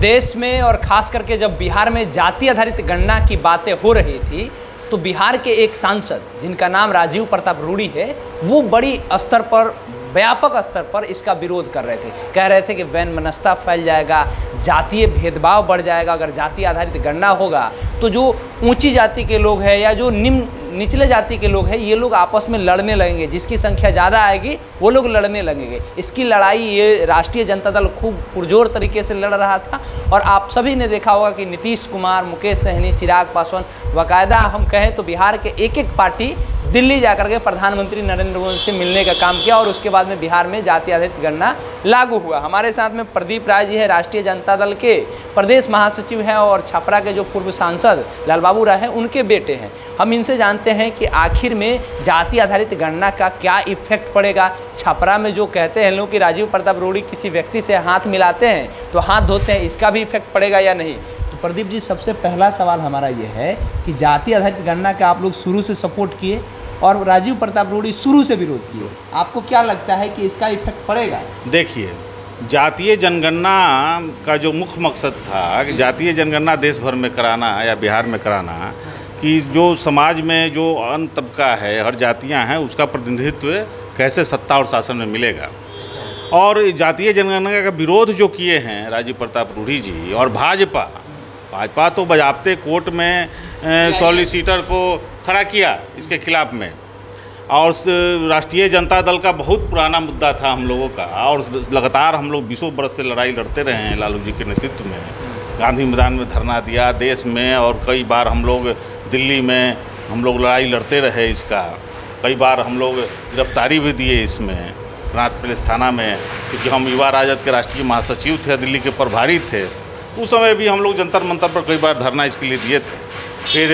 देश में और खास करके जब बिहार में जाति आधारित गणना की बातें हो रही थी तो बिहार के एक सांसद जिनका नाम राजीव प्रताप रूडी है, वो बड़ी स्तर पर, व्यापक स्तर पर इसका विरोध कर रहे थे। कह रहे थे कि वैमनस्यता फैल जाएगा, जातीय भेदभाव बढ़ जाएगा। अगर जाति आधारित गणना होगा तो जो ऊंची जाति के लोग हैं या जो निचले जाति के लोग हैं, ये लोग आपस में लड़ने लगेंगे। जिसकी संख्या ज़्यादा आएगी वो लोग लड़ने लगेंगे। इसकी लड़ाई ये राष्ट्रीय जनता दल खूब पुरजोर तरीके से लड़ रहा था। और आप सभी ने देखा होगा कि नीतीश कुमार, मुकेश सहनी, चिराग पासवान, बाकायदा हम कहें तो बिहार के एक एक पार्टी दिल्ली जाकर के प्रधानमंत्री नरेंद्र मोदी से मिलने का काम किया और उसके बाद में बिहार में जाति आधारित गणना लागू हुआ। हमारे साथ में प्रदीप राय जी है, राष्ट्रीय जनता दल के प्रदेश महासचिव हैं, और छपरा के जो पूर्व सांसद लालबाबू राय हैं, उनके बेटे हैं। हम इनसे जानते हैं कि आखिर में जाति आधारित गणना का क्या इफेक्ट पड़ेगा। छपरा में जो कहते हैं लोग कि राजीव प्रताप रूडी किसी व्यक्ति से हाथ मिलाते हैं तो हाथ धोते हैं, इसका भी इफेक्ट पड़ेगा या नहीं। तो प्रदीप जी, सबसे पहला सवाल हमारा ये है कि जाति आधारित गणना का आप लोग शुरू से सपोर्ट किए और राजीव प्रताप रूडी शुरू से विरोध किए, आपको क्या लगता है कि इसका इफेक्ट पड़ेगा? देखिए, जातीय जनगणना का जो मुख्य मकसद था कि जातीय जनगणना देश भर में कराना या बिहार में कराना, कि जो समाज में जो अन्य तबका है, हर जातियां हैं, उसका प्रतिनिधित्व कैसे सत्ता और शासन में मिलेगा। और जातीय जनगणना का विरोध जो किए हैं राजीव प्रताप रूडी जी और भाजपा तो बजाबते कोर्ट में सॉलिसिटर को खड़ा किया इसके खिलाफ में। और राष्ट्रीय जनता दल का बहुत पुराना मुद्दा था हम लोगों का, और लगातार हम लोग 20 वर्ष से लड़ाई लड़ते रहे हैं लालू जी के नेतृत्व में। गांधी मैदान में धरना दिया देश में, और कई बार हम लोग दिल्ली में हम लोग लड़ाई लड़ते रहे इसका। कई बार हम लोग गिरफ्तारी भी दिए इसमें कनाट पुलिस थाना में, क्योंकि हम युवा राजद के राष्ट्रीय महासचिव थे, दिल्ली के प्रभारी थे। उस समय भी हम लोग जंतर मंतर पर कई बार धरना इसके लिए दिए थे। फिर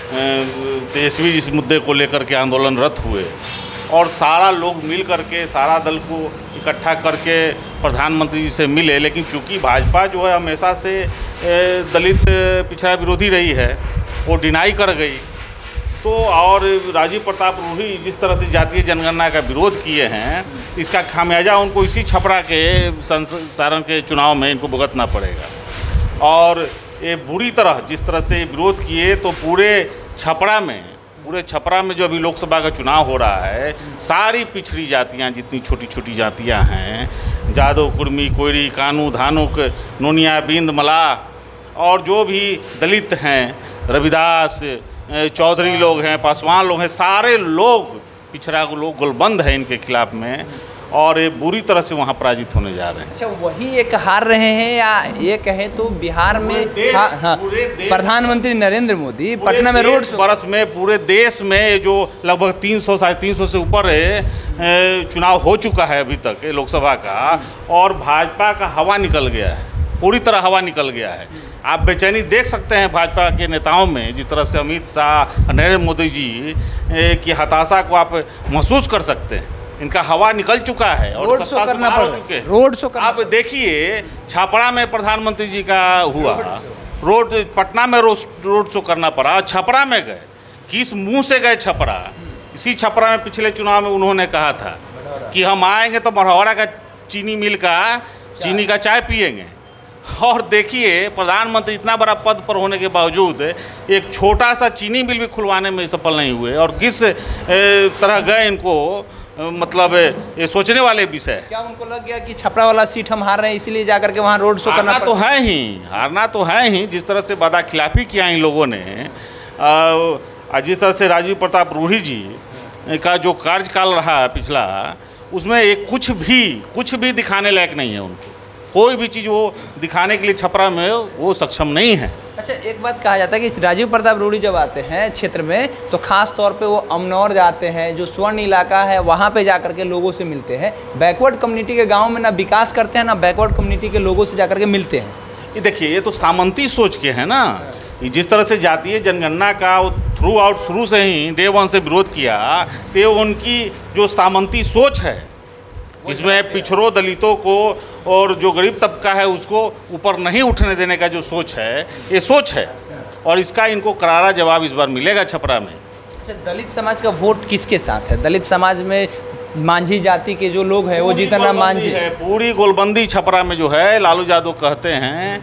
तेजस्वी इस मुद्दे को लेकर के आंदोलनरत हुए, और सारा लोग मिल करके, सारा दल को इकट्ठा करके प्रधानमंत्री जी से मिले। लेकिन चूंकि भाजपा जो है हमेशा से दलित पिछड़ा विरोधी रही है, वो डिनाई कर गई। तो और राजीव प्रताप रूडी जिस तरह से जातीय जनगणना का विरोध किए हैं, इसका खामियाजा उनको इसी छपरा के सारण के चुनाव में इनको भुगतना पड़ेगा। और ये बुरी तरह जिस तरह से विरोध किए, तो पूरे छपरा में जो अभी लोकसभा का चुनाव हो रहा है, सारी पिछड़ी जातियां, जितनी छोटी छोटी जातियां हैं, जादव, कुर्मी, कोयरी, कानू, धानुक, नोनिया, बिंद, मलाह, और जो भी दलित हैं, रविदास, चौधरी लोग हैं, पासवान लोग हैं, सारे लोग पिछड़ा लोग गोलबंद है इनके खिलाफ में, और ये बुरी तरह से वहाँ पराजित होने जा रहे हैं। अच्छा, वही एक हार रहे हैं, या ये कहें तो बिहार में प्रधानमंत्री नरेंद्र मोदी पटना में रोड शो, बरस में पूरे देश में जो लगभग 300 साढ़े 300 से ऊपर चुनाव हो चुका है अभी तक लोकसभा का, और भाजपा का हवा निकल गया है, पूरी तरह हवा निकल गया है। आप बेचैनी देख सकते हैं भाजपा के नेताओं में, जिस तरह से अमित शाह, नरेंद्र मोदी जी की हताशा को आप महसूस कर सकते हैं। इनका हवा निकल चुका है और रोड शो करना पड़ चुके हैं। रोड शो आप देखिए, छपरा में प्रधानमंत्री जी का हुआ, पटना में रोड शो करना पड़ा, छपरा में गए। किस मुंह से गए छपरा? इसी छपरा में पिछले चुनाव में उन्होंने कहा था कि हम आएंगे तो मढ़ौरा का चीनी मिल का चीनी का चाय पिएंगे। और देखिए, प्रधानमंत्री इतना बड़ा पद पर होने के बावजूद एक छोटा सा चीनी मिल भी खुलवाने में सफल नहीं हुए। और किस तरह गए इनको, मतलब ये सोचने वाले विषय। क्या उनको लग गया कि छपरा वाला सीट हम हार रहे हैं, इसीलिए जाकर के वहाँ रोड शो करना हारना तो है ही। जिस तरह से वादा खिलाफी किया इन लोगों ने, जिस तरह से राजीव प्रताप रूडी जी का जो कार्यकाल रहा पिछला, उसमें एक कुछ भी दिखाने लायक नहीं है उनको। कोई भी चीज़ वो दिखाने के लिए छपरा में वो सक्षम नहीं है। अच्छा, एक बात कहा जाता है कि राजीव प्रताप रूडी जब आते हैं क्षेत्र में, तो खास तौर पे वो अमनौर जाते हैं, जो स्वर्ण इलाका है, वहाँ पे जाकर के लोगों से मिलते हैं। बैकवर्ड कम्युनिटी के गांव में ना विकास करते हैं, ना बैकवर्ड कम्युनिटी के लोगों से जाकर के मिलते हैं। ये देखिए, ये तो सामंती सोच के है ना। जिस तरह से जातीय जनगणना का थ्रू आउट शुरू से ही डे 1 से विरोध किया, तो उनकी जो सामंती सोच है, जिसमें पिछड़ों, दलितों को और जो गरीब तबका है उसको ऊपर नहीं उठने देने का जो सोच है, ये सोच है। और इसका इनको करारा जवाब इस बार मिलेगा छपरा में। अच्छा, दलित समाज का वोट किसके साथ है? दलित समाज में मांझी जाति के जो लोग हैं, वो जितना मांझी है, पूरी गोलबंदी छपरा में जो है, लालू यादव कहते हैं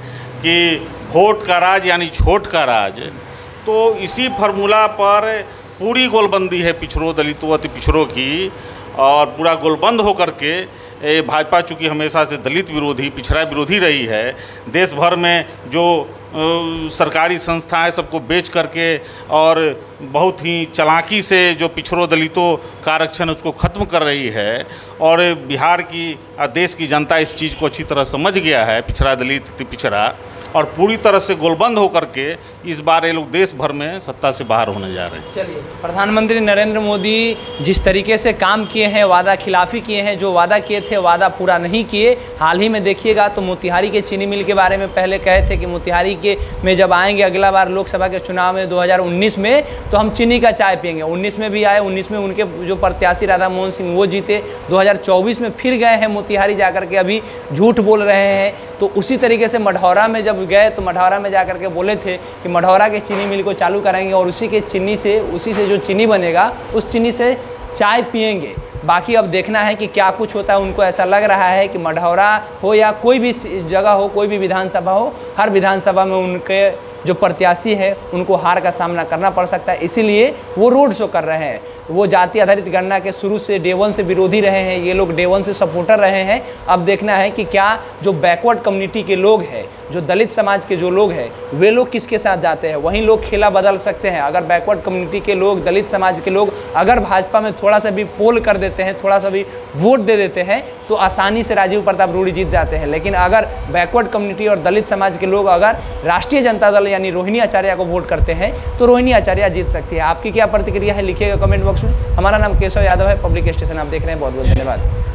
कि वोट का राज यानी छोट का राज, तो इसी फार्मूला पर पूरी गोलबंदी है पिछड़ों, दलितों, अति पिछड़ों की, और पूरा गोलबंद होकर के भाजपा चूँकि हमेशा से दलित विरोधी, पिछड़ा विरोधी रही है, देश भर में जो सरकारी संस्थाएं सबको बेच करके और बहुत ही चालाकी से जो पिछड़ों दलितों का आरक्षण उसको ख़त्म कर रही है, और बिहार की देश की जनता इस चीज़ को अच्छी तरह समझ गया है, पिछड़ा दलित पिछड़ा, और पूरी तरह से गोलबंद होकर के इस बार ये लोग देश भर में सत्ता से बाहर होने जा रहे हैं। चलिए, प्रधानमंत्री नरेंद्र मोदी जिस तरीके से काम किए हैं, वादा खिलाफी किए हैं, जो वादा किए थे वादा पूरा नहीं किए। हाल ही में देखिएगा तो मोतिहारी के चीनी मिल के बारे में पहले कहे थे कि मोतिहारी के में जब आएंगे अगला बार लोकसभा के चुनाव में 2019 में तो हम चीनी का चाय पियेंगे। 19 में भी आए, 19 में उनके जो प्रत्याशी राधा मोहन सिंह वो जीते, 2024 में फिर गए हैं मोतिहारी जाकर के अभी झूठ बोल रहे हैं। तो उसी तरीके से मढ़ौरा में जब गए तो मढ़ौरा में जाकर के बोले थे कि मढ़ौरा के चीनी मिल को चालू कराएंगे और उसी से जो चीनी बनेगा उस चीनी से चाय पियेंगे। बाकी अब देखना है कि क्या कुछ होता है। उनको ऐसा लग रहा है कि मढ़ौरा हो या कोई भी जगह हो, कोई भी विधानसभा हो, हर विधानसभा में उनके जो प्रत्याशी है उनको हार का सामना करना पड़ सकता है, इसीलिए वो रोड शो कर रहे हैं। वो जाति आधारित गणना के शुरू से डे वन से विरोधी रहे हैं, ये लोग डे वन से सपोर्टर रहे हैं। अब देखना है कि क्या जो बैकवर्ड कम्युनिटी के लोग हैं, जो दलित समाज के जो लोग हैं, वे लोग किसके साथ जाते हैं, वहीं लोग खेला बदल सकते हैं। अगर बैकवर्ड कम्युनिटी के लोग, दलित समाज के लोग अगर भाजपा में थोड़ा सा भी पोल कर देते हैं, थोड़ा सा भी वोट दे देते हैं तो आसानी से राजीव प्रताप रूडी जीत जाते हैं। लेकिन अगर बैकवर्ड कम्युनिटी और दलित समाज के लोग अगर राष्ट्रीय जनता दल यानी रोहिणी आचार्य को वोट करते हैं तो रोहिणी आचार्य जीत सकती है। आपकी क्या प्रतिक्रिया है लिखिएगा कमेंट बॉक्स में। हमारा नाम केशव यादव है, पब्लिक स्टेशन आप देख रहे हैं। बहुत बहुत धन्यवाद।